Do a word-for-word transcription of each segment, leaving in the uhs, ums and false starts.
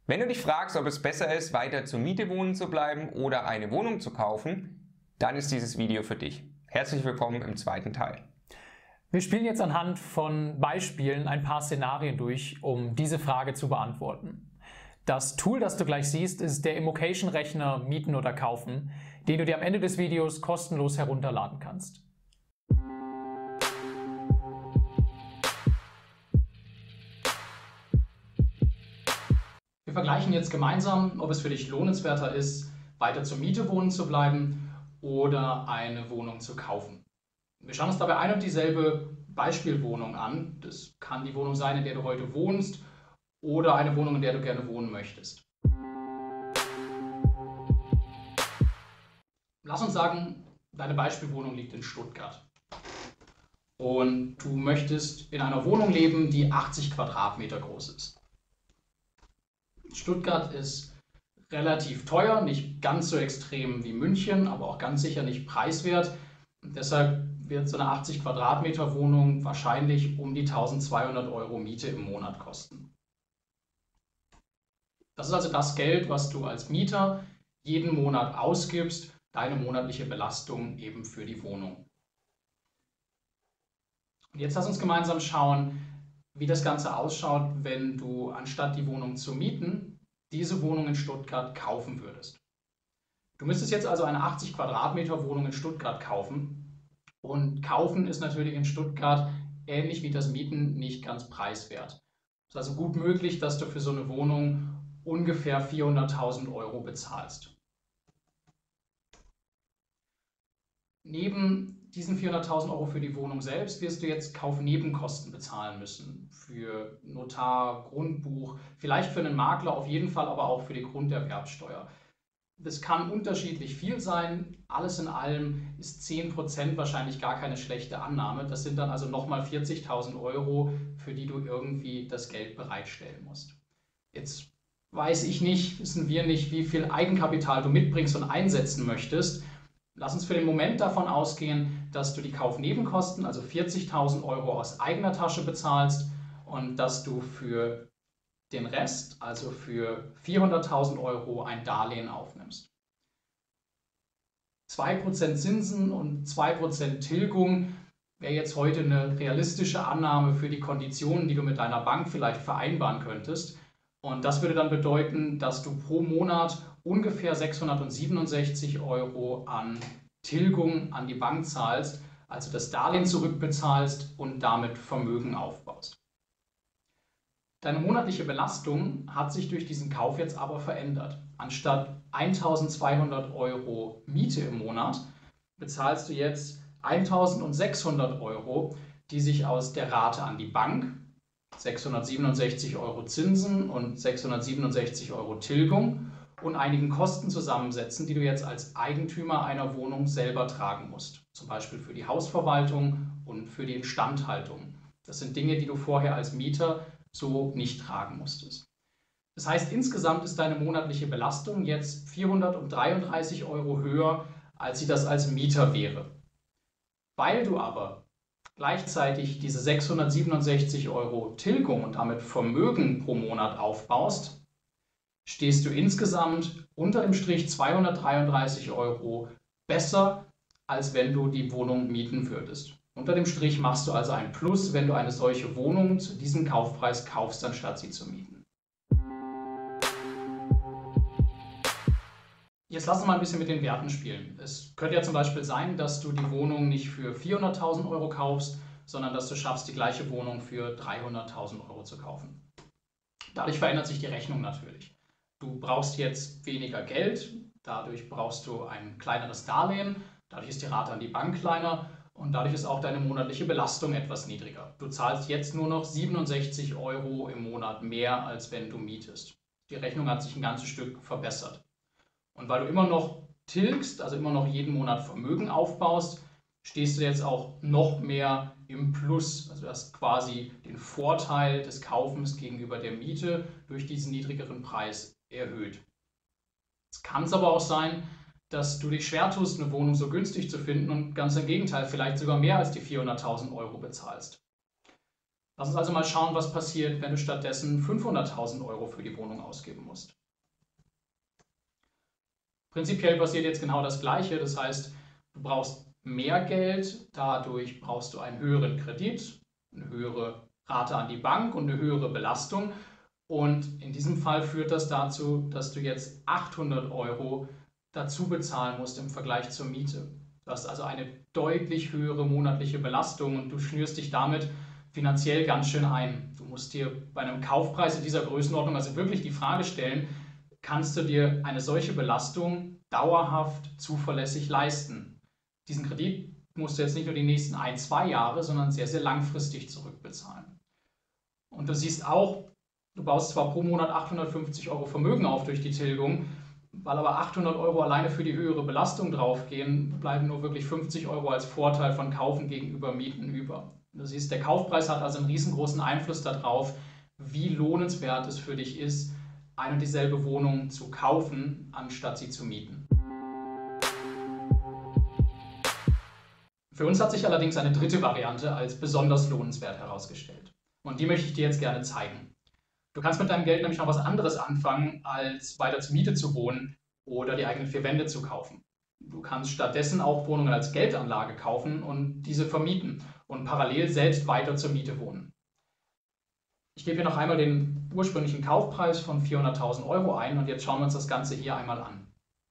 Wenn du dich fragst, ob es besser ist, weiter zur Miete wohnen zu bleiben oder eine Wohnung zu kaufen, dann ist dieses Video für dich. Herzlich willkommen im zweiten Teil. Wir spielen jetzt anhand von Beispielen ein paar Szenarien durch, um diese Frage zu beantworten. Das Tool, das du gleich siehst, ist der Immocation-Rechner Mieten oder Kaufen, den du dir am Ende des Videos kostenlos herunterladen kannst. Wir vergleichen jetzt gemeinsam, ob es für dich lohnenswerter ist, weiter zur Miete wohnen zu bleiben oder eine Wohnung zu kaufen. Wir schauen uns dabei ein und dieselbe Beispielwohnung an. Das kann die Wohnung sein, in der du heute wohnst, oder eine Wohnung, in der du gerne wohnen möchtest. Lass uns sagen, deine Beispielwohnung liegt in Stuttgart und du möchtest in einer Wohnung leben, die achtzig Quadratmeter groß ist. Stuttgart ist relativ teuer, nicht ganz so extrem wie München, aber auch ganz sicher nicht preiswert. Und deshalb wird so eine achtzig Quadratmeter Wohnung wahrscheinlich um die eintausendzweihundert Euro Miete im Monat kosten. Das ist also das Geld, was du als Mieter jeden Monat ausgibst, deine monatliche Belastung eben für die Wohnung. Und jetzt lass uns gemeinsam schauen, wie das Ganze ausschaut, wenn du anstatt die Wohnung zu mieten, diese Wohnung in Stuttgart kaufen würdest. Du müsstest jetzt also eine achtzig Quadratmeter Wohnung in Stuttgart kaufen. Und kaufen ist natürlich in Stuttgart ähnlich wie das Mieten nicht ganz preiswert. Es ist also gut möglich, dass du für so eine Wohnung ungefähr vierhunderttausend Euro bezahlst. Neben diesen vierhunderttausend Euro für die Wohnung selbst wirst du jetzt Kaufnebenkosten bezahlen müssen. Für Notar, Grundbuch, vielleicht für einen Makler, auf jeden Fall aber auch für die Grunderwerbsteuer. Das kann unterschiedlich viel sein. Alles in allem ist zehn Prozent wahrscheinlich gar keine schlechte Annahme. Das sind dann also nochmal vierzigtausend Euro, für die du irgendwie das Geld bereitstellen musst. Jetzt weiß ich nicht, wissen wir nicht, wie viel Eigenkapital du mitbringst und einsetzen möchtest. Lass uns für den Moment davon ausgehen, dass du die Kaufnebenkosten, also vierzigtausend Euro aus eigener Tasche bezahlst und dass du für den Rest, also für vierhunderttausend Euro, ein Darlehen aufnimmst. zwei Prozent Zinsen und zwei Prozent Tilgung wäre jetzt heute eine realistische Annahme für die Konditionen, die du mit deiner Bank vielleicht vereinbaren könntest. Und das würde dann bedeuten, dass du pro Monat ungefähr sechshundertsiebenundsechzig Euro an Tilgung an die Bank zahlst, also das Darlehen zurückbezahlst und damit Vermögen aufbaust. Deine monatliche Belastung hat sich durch diesen Kauf jetzt aber verändert. Anstatt eintausendzweihundert Euro Miete im Monat bezahlst du jetzt eintausendsechshundert Euro, die sich aus der Rate an die Bank, sechshundertsiebenundsechzig Euro Zinsen und sechshundertsiebenundsechzig Euro Tilgung und einigen Kosten zusammensetzen, die du jetzt als Eigentümer einer Wohnung selber tragen musst. Zum Beispiel für die Hausverwaltung und für die Instandhaltung. Das sind Dinge, die du vorher als Mieter so nicht tragen musstest. Das heißt, insgesamt ist deine monatliche Belastung jetzt vierhundertdreiunddreißig Euro höher, als sie das als Mieter wäre. Weil du aber gleichzeitig diese sechshundertsiebenundsechzig Euro Tilgung und damit Vermögen pro Monat aufbaust, stehst du insgesamt unter dem Strich zweihundertdreiunddreißig Euro besser, als wenn du die Wohnung mieten würdest. Unter dem Strich machst du also ein Plus, wenn du eine solche Wohnung zu diesem Kaufpreis kaufst, anstatt sie zu mieten. Jetzt lass uns mal ein bisschen mit den Werten spielen. Es könnte ja zum Beispiel sein, dass du die Wohnung nicht für vierhunderttausend Euro kaufst, sondern dass du schaffst, die gleiche Wohnung für dreihunderttausend Euro zu kaufen. Dadurch verändert sich die Rechnung natürlich. Du brauchst jetzt weniger Geld, dadurch brauchst du ein kleineres Darlehen, dadurch ist die Rate an die Bank kleiner und dadurch ist auch deine monatliche Belastung etwas niedriger. Du zahlst jetzt nur noch siebenundsechzig Euro im Monat mehr, als wenn du mietest. Die Rechnung hat sich ein ganzes Stück verbessert. Und weil du immer noch tilgst, also immer noch jeden Monat Vermögen aufbaust, stehst du jetzt auch noch mehr im Plus. Also du hast quasi den Vorteil des Kaufens gegenüber der Miete durch diesen niedrigeren Preis erhöht. Es kann es aber auch sein, dass du dich schwer tust, eine Wohnung so günstig zu finden und ganz im Gegenteil, vielleicht sogar mehr als die vierhunderttausend Euro bezahlst. Lass uns also mal schauen, was passiert, wenn du stattdessen fünfhunderttausend Euro für die Wohnung ausgeben musst. Prinzipiell passiert jetzt genau das Gleiche, das heißt, du brauchst mehr Geld, dadurch brauchst du einen höheren Kredit, eine höhere Rate an die Bank und eine höhere Belastung. Und in diesem Fall führt das dazu, dass du jetzt achthundert Euro dazu bezahlen musst im Vergleich zur Miete. Du hast also eine deutlich höhere monatliche Belastung und du schnürst dich damit finanziell ganz schön ein. Du musst dir bei einem Kaufpreis in dieser Größenordnung also wirklich die Frage stellen, kannst du dir eine solche Belastung dauerhaft zuverlässig leisten? Diesen Kredit musst du jetzt nicht nur die nächsten ein, zwei Jahre, sondern sehr, sehr langfristig zurückbezahlen. Und du siehst auch, du baust zwar pro Monat achthundertfünfzig Euro Vermögen auf durch die Tilgung, weil aber achthundert Euro alleine für die höhere Belastung draufgehen, bleiben nur wirklich fünfzig Euro als Vorteil von Kaufen gegenüber Mieten über. Du siehst, der Kaufpreis hat also einen riesengroßen Einfluss darauf, wie lohnenswert es für dich ist, eine und dieselbe Wohnung zu kaufen, anstatt sie zu mieten. Für uns hat sich allerdings eine dritte Variante als besonders lohnenswert herausgestellt. Und die möchte ich dir jetzt gerne zeigen. Du kannst mit deinem Geld nämlich noch was anderes anfangen, als weiter zur Miete zu wohnen oder die eigenen vier Wände zu kaufen. Du kannst stattdessen auch Wohnungen als Geldanlage kaufen und diese vermieten und parallel selbst weiter zur Miete wohnen. Ich gebe hier noch einmal den ursprünglichen Kaufpreis von vierhunderttausend Euro ein und jetzt schauen wir uns das Ganze hier einmal an.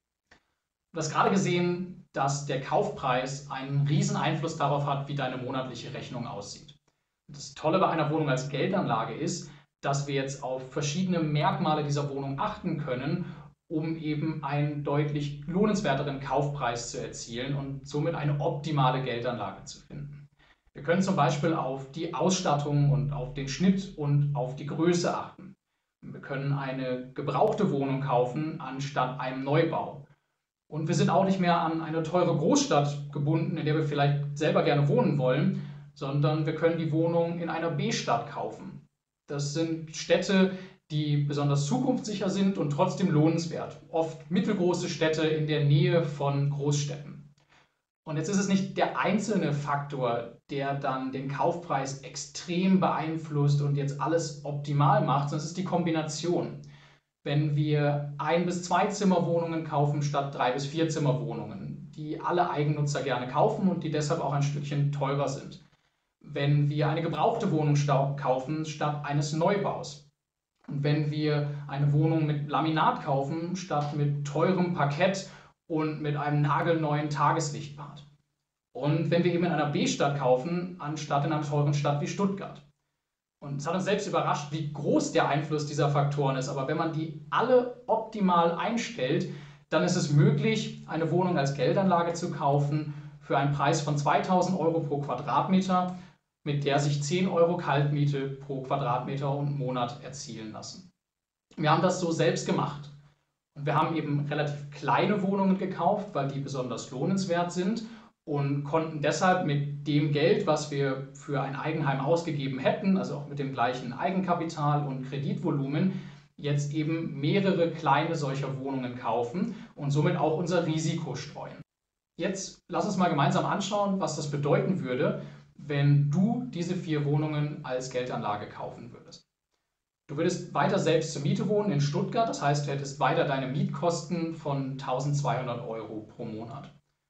Du hast gerade gesehen, dass der Kaufpreis einen riesen Einfluss darauf hat, wie deine monatliche Rechnung aussieht. Das Tolle bei einer Wohnung als Geldanlage ist, dass wir jetzt auf verschiedene Merkmale dieser Wohnung achten können, um eben einen deutlich lohnenswerteren Kaufpreis zu erzielen und somit eine optimale Geldanlage zu finden. Wir können zum Beispiel auf die Ausstattung und auf den Schnitt und auf die Größe achten. Wir können eine gebrauchte Wohnung kaufen anstatt einem Neubau. Und wir sind auch nicht mehr an eine teure Großstadt gebunden, in der wir vielleicht selber gerne wohnen wollen, sondern wir können die Wohnung in einer B-Stadt kaufen. Das sind Städte, die besonders zukunftssicher sind und trotzdem lohnenswert. Oft mittelgroße Städte in der Nähe von Großstädten. Und jetzt ist es nicht der einzelne Faktor, der dann den Kaufpreis extrem beeinflusst und jetzt alles optimal macht, sondern es ist die Kombination. Wenn wir Ein- bis Zwei-Zimmer-Wohnungen kaufen statt Drei- bis Vier-Zimmer-Wohnungen, die alle Eigennutzer gerne kaufen und die deshalb auch ein Stückchen teurer sind. Wenn wir eine gebrauchte Wohnung kaufen statt eines Neubaus. Und wenn wir eine Wohnung mit Laminat kaufen statt mit teurem Parkett und mit einem nagelneuen Tageslichtbad. Und wenn wir eben in einer B-Stadt kaufen, anstatt in einer teuren Stadt wie Stuttgart. Und es hat uns selbst überrascht, wie groß der Einfluss dieser Faktoren ist. Aber wenn man die alle optimal einstellt, dann ist es möglich, eine Wohnung als Geldanlage zu kaufen für einen Preis von zweitausend Euro pro Quadratmeter, mit der sich zehn Euro Kaltmiete pro Quadratmeter und Monat erzielen lassen. Wir haben das so selbst gemacht. Und wir haben eben relativ kleine Wohnungen gekauft, weil die besonders lohnenswert sind und konnten deshalb mit dem Geld, was wir für ein Eigenheim ausgegeben hätten, also auch mit dem gleichen Eigenkapital und Kreditvolumen, jetzt eben mehrere kleine solcher Wohnungen kaufen und somit auch unser Risiko streuen. Jetzt lass uns mal gemeinsam anschauen, was das bedeuten würde, wenn du diese vier Wohnungen als Geldanlage kaufen würdest. Du würdest weiter selbst zur Miete wohnen in Stuttgart, das heißt, du hättest weiter deine Mietkosten von eintausendzweihundert Euro pro Monat.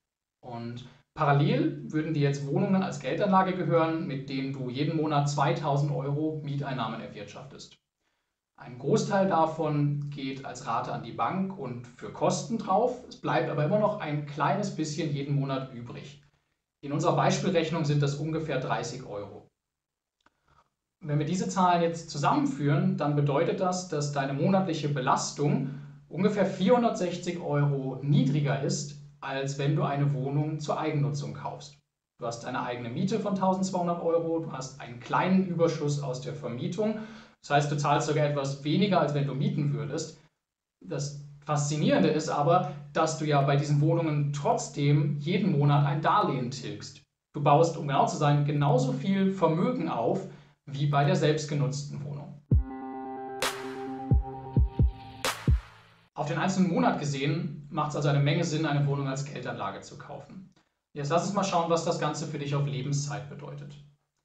Und parallel würden dir jetzt Wohnungen als Geldanlage gehören, mit denen du jeden Monat zweitausend Euro Mieteinnahmen erwirtschaftest. Ein Großteil davon geht als Rate an die Bank und für Kosten drauf. Es bleibt aber immer noch ein kleines bisschen jeden Monat übrig. In unserer Beispielrechnung sind das ungefähr dreißig Euro. Wenn wir diese Zahlen jetzt zusammenführen, dann bedeutet das, dass deine monatliche Belastung ungefähr vierhundertsechzig Euro niedriger ist, als wenn du eine Wohnung zur Eigennutzung kaufst. Du hast deine eigene Miete von eintausendzweihundert Euro, du hast einen kleinen Überschuss aus der Vermietung. Das heißt, du zahlst sogar etwas weniger, als wenn du mieten würdest. Das Faszinierende ist aber, dass du ja bei diesen Wohnungen trotzdem jeden Monat ein Darlehen tilgst. Du baust, um genau zu sein, genauso viel Vermögen auf, wie bei der selbstgenutzten Wohnung. Auf den einzelnen Monat gesehen macht es also eine Menge Sinn, eine Wohnung als Geldanlage zu kaufen. Jetzt lass uns mal schauen, was das Ganze für dich auf Lebenszeit bedeutet.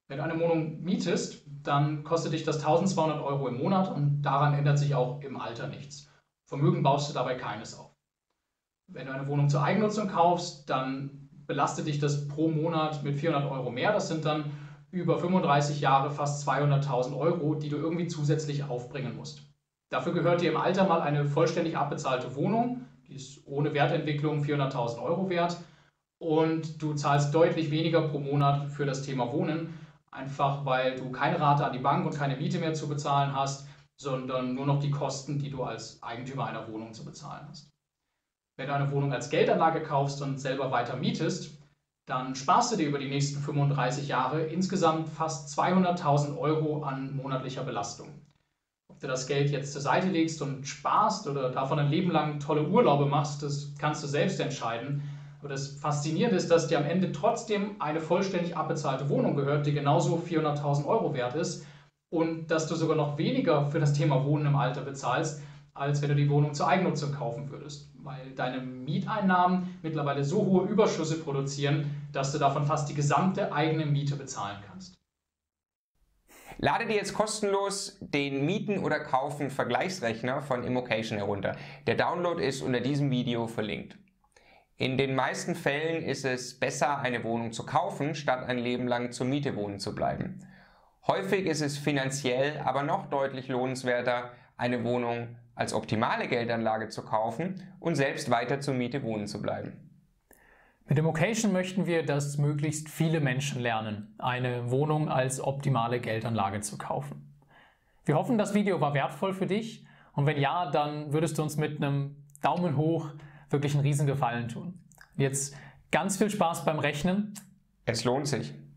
Wenn du eine Wohnung mietest, dann kostet dich das eintausendzweihundert Euro im Monat und daran ändert sich auch im Alter nichts. Vermögen baust du dabei keines auf. Wenn du eine Wohnung zur Eigennutzung kaufst, dann belastet dich das pro Monat mit vierhundert Euro mehr. Das sind dann über fünfunddreißig Jahre fast zweihunderttausend Euro, die du irgendwie zusätzlich aufbringen musst. Dafür gehört dir im Alter mal eine vollständig abbezahlte Wohnung, die ist ohne Wertentwicklung vierhunderttausend Euro wert und du zahlst deutlich weniger pro Monat für das Thema Wohnen, einfach weil du keine Rate an die Bank und keine Miete mehr zu bezahlen hast, sondern nur noch die Kosten, die du als Eigentümer einer Wohnung zu bezahlen hast. Wenn du eine Wohnung als Geldanlage kaufst und selber weiter mietest, dann sparst du dir über die nächsten fünfunddreißig Jahre insgesamt fast zweihunderttausend Euro an monatlicher Belastung. Ob du das Geld jetzt zur Seite legst und sparst oder davon ein Leben lang tolle Urlaube machst, das kannst du selbst entscheiden. Aber das Faszinierende ist, dass dir am Ende trotzdem eine vollständig abbezahlte Wohnung gehört, die genauso vierhunderttausend Euro wert ist und dass du sogar noch weniger für das Thema Wohnen im Alter bezahlst, als wenn du die Wohnung zur Eigennutzung kaufen würdest, weil deine Mieteinnahmen mittlerweile so hohe Überschüsse produzieren, dass du davon fast die gesamte eigene Miete bezahlen kannst. Lade dir jetzt kostenlos den Mieten oder Kaufen Vergleichsrechner von Immocation herunter. Der Download ist unter diesem Video verlinkt. In den meisten Fällen ist es besser, eine Wohnung zu kaufen, statt ein Leben lang zur Miete wohnen zu bleiben. Häufig ist es finanziell aber noch deutlich lohnenswerter, eine Wohnung als optimale Geldanlage zu kaufen und selbst weiter zur Miete wohnen zu bleiben. Mit Immocation möchten wir, dass möglichst viele Menschen lernen, eine Wohnung als optimale Geldanlage zu kaufen. Wir hoffen, das Video war wertvoll für dich und wenn ja, dann würdest du uns mit einem Daumen hoch wirklich einen riesen Gefallen tun. Jetzt ganz viel Spaß beim Rechnen. Es lohnt sich.